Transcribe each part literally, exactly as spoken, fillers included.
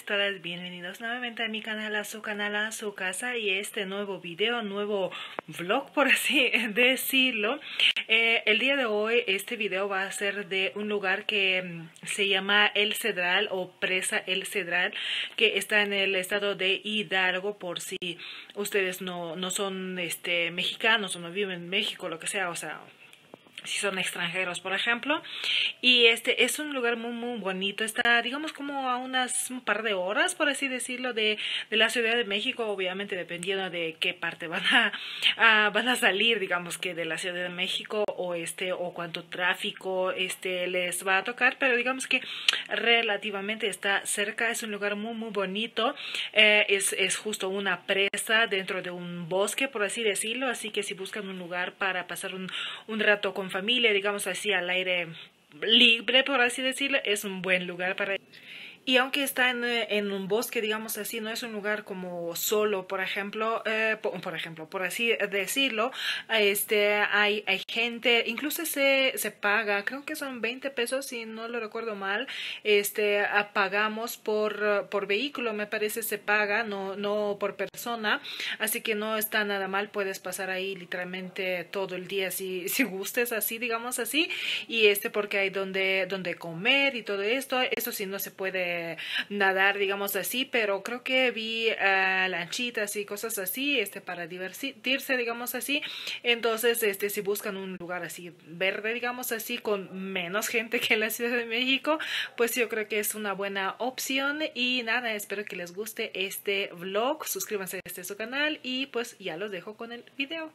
todas, bienvenidos nuevamente a mi canal, a su canal, a su casa y este nuevo video, nuevo vlog por así decirlo. Eh, el día de hoy este video va a ser de un lugar que um, se llama El Cedral o Presa El Cedral, que está en el estado de Hidalgo, por si ustedes no, no son este, mexicanos o no viven en México, lo que sea, o sea... si son extranjeros, por ejemplo. Y este es un lugar muy muy bonito. Está, digamos, como a unas un par de horas, por así decirlo, de, de la Ciudad de México. Obviamente dependiendo de qué parte van a, a van a salir, digamos que de la Ciudad de México, o este o cuánto tráfico este les va a tocar, pero digamos que relativamente está cerca. Es un lugar muy muy bonito. Eh, es, es justo una presa dentro de un bosque, por así decirlo, así que si buscan un lugar para pasar un, un rato con familia, digamos así, al aire libre, por así decirlo, es un buen lugar para... Y aunque está en, en un bosque, digamos así, no es un lugar como solo, por ejemplo, eh, por, por ejemplo, por así decirlo, este, hay, hay gente, incluso se, se paga, creo que son veinte pesos, si no lo recuerdo mal, este, pagamos por, por vehículo, me parece se paga, no, no por persona, así que no está nada mal, puedes pasar ahí literalmente todo el día si, si gustes, así, digamos así, y este porque hay donde, donde comer y todo esto, eso sí no se puede nadar, digamos así, pero creo que vi uh, lanchitas y cosas así, este, para divertirse, digamos así. Entonces, este, si buscan un lugar así verde, digamos así, con menos gente que en la Ciudad de México, pues yo creo que es una buena opción. Y nada, espero que les guste este vlog, suscríbanse a este su canal y pues ya los dejo con el video.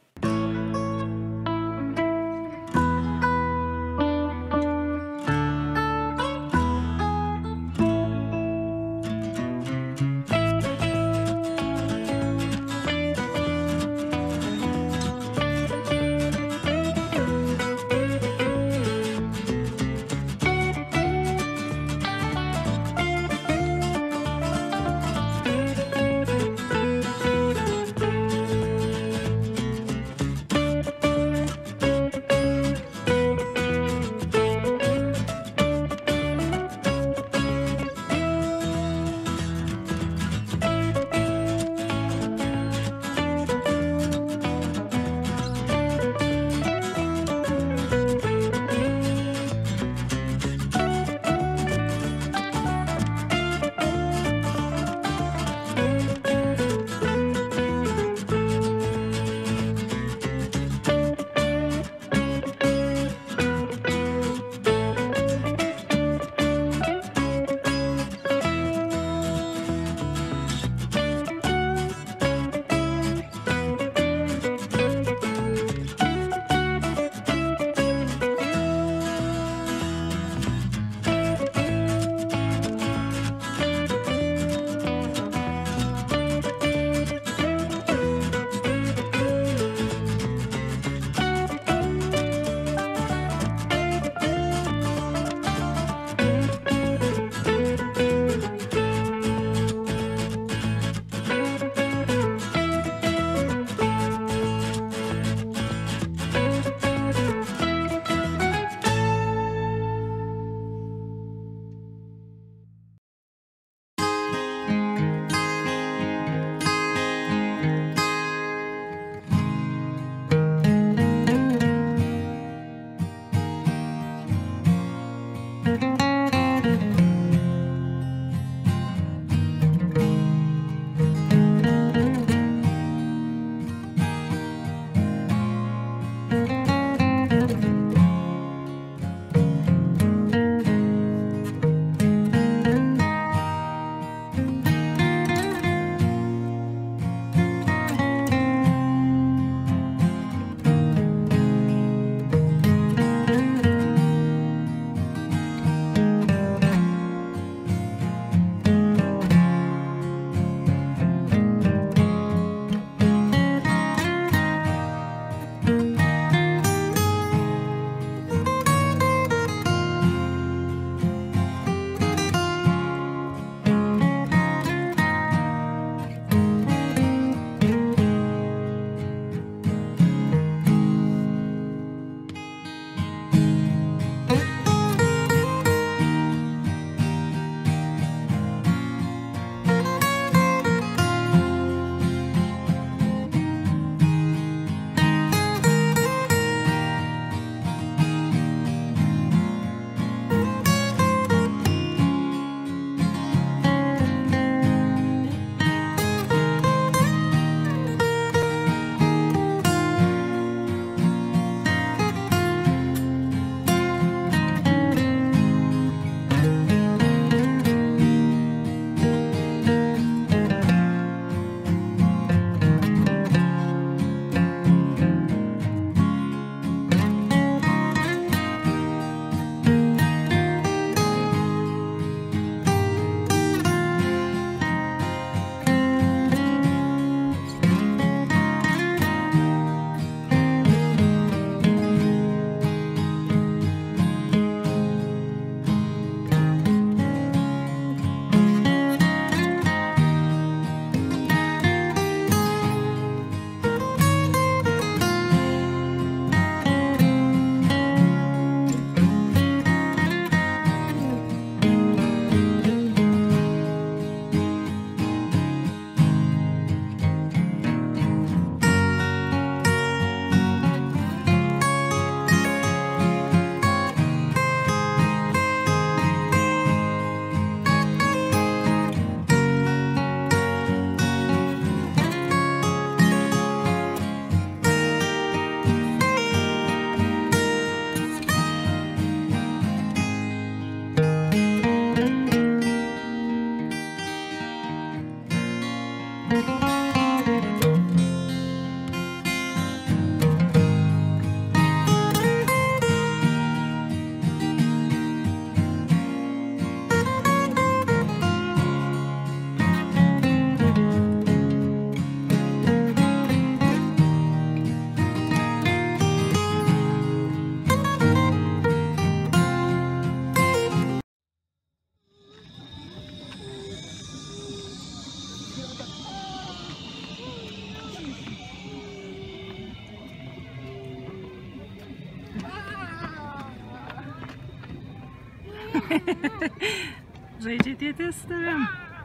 Zajdziecie testem.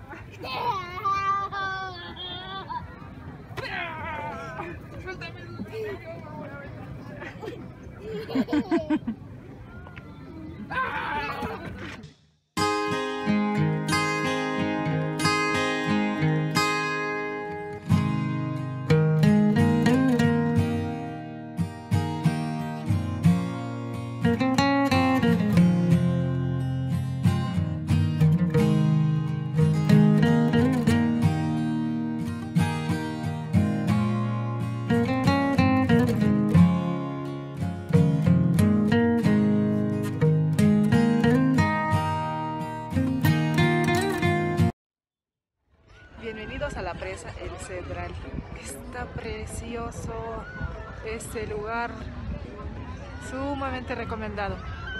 Bienvenidos a la presa El Cedral. Está precioso este lugar, sumamente recomendado.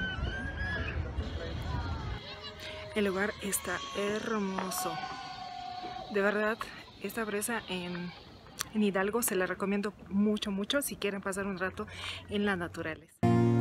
El lugar está hermoso. De verdad, esta presa en, en Hidalgo se la recomiendo mucho, mucho si quieren pasar un rato en la naturaleza.